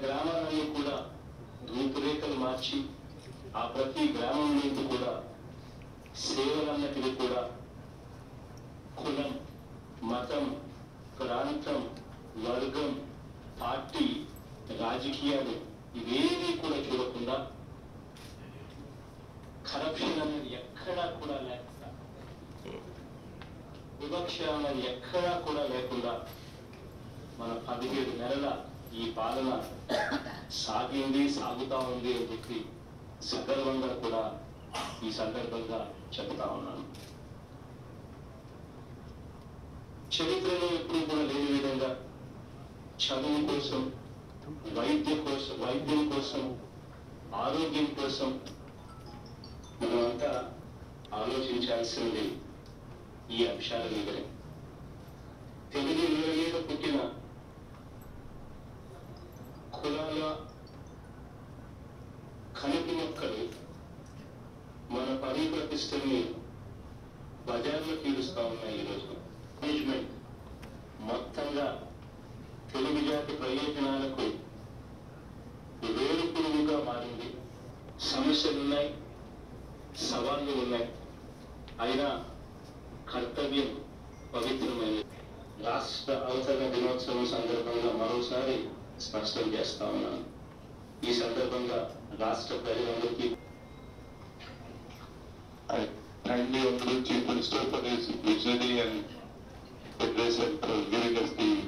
గ్రామాలన్నీ కూడా రూపురేఖలు మార్చి ఆ ప్రతి గ్రామం నుంచి కూడా సేవలన్నటివి కూడా కులం, మతం, ప్రాంతం, వర్గం, పార్టీ, రాజకీయాలు ఇవేమీ కూడా చూడకుండా కరప్షన్ అనేది ఎక్కడా కూడా లేకుండా, వివక్ష అనేది ఎక్కడా కూడా లేకుండా మన 17 నెలల ఈ పాలన సాగింది, సాగుతా ఉంది అని చెప్పి సగర్వంగా కూడా ఈ సందర్భంగా చెప్తా ఉన్నాను. చరిత్రలో ఎప్పుడు కూడా లేని విధంగా చదువు కోసం, వైద్యం కోసం, ఆరోగ్యం కోసం మనమంతా ఆలోచించాల్సింది ఈ అంశాల మీదనే. తెలుగు నేల మీద పుట్టిన కులాల కనుక మొక్కలు మన పని ప్రతిష్టల్ని బజార్లో పీలుస్తా ఉన్నాయి. ఈరోజు మేనేజ్మెంట్ మొత్తంగా తెలుగు జాతి ప్రయోజనాలకు వేరుపురుగుగా మారింది. సమస్యలున్నాయి, సవాళ్లు ఉన్నాయి, అయినా కర్తవ్యం పవిత్రమైనది. రాష్ట్ర అవతరణ దినోత్సవం సందర్భంగా మరోసారి స్పష్టం చేస్తా ఉన్నాను. ఈ సందర్భంగా రాష్ట్ర ప్రజలందరికీ kindly approach Chief Minister for his visionary and address and for giving us the